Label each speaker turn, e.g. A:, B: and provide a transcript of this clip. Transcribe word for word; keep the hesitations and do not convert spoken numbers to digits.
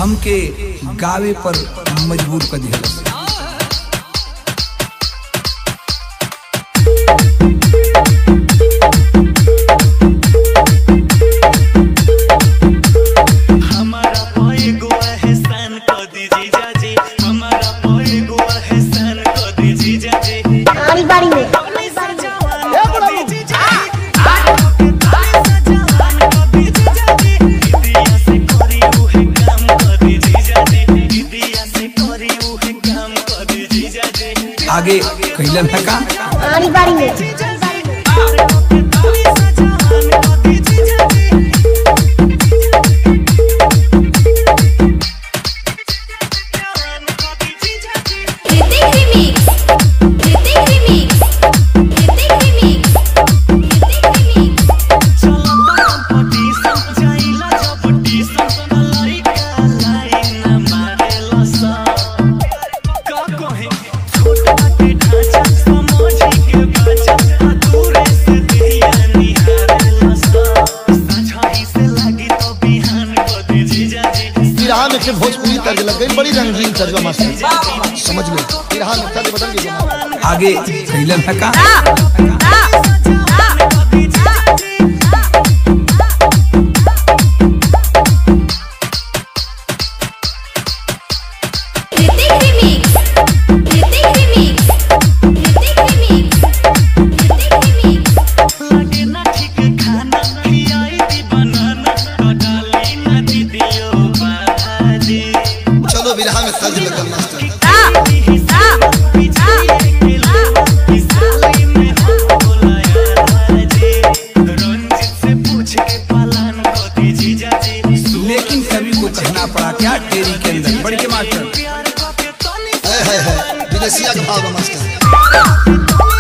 A: हमके गावे पर मजबूर कर दिया। आगे कैलन है का
B: आरी बारी में
C: भोजपुरी तर्ज लग गई, बड़ी रंगीन तर्ज मास्टर समझ लो। फिर हाँ तर्ज बदल गई।
A: आगे कैलन है का पड़ा क्या टेरी के अंदर बढ़ के मास्टर
C: है है है विदेशिया का भाव मास्टर।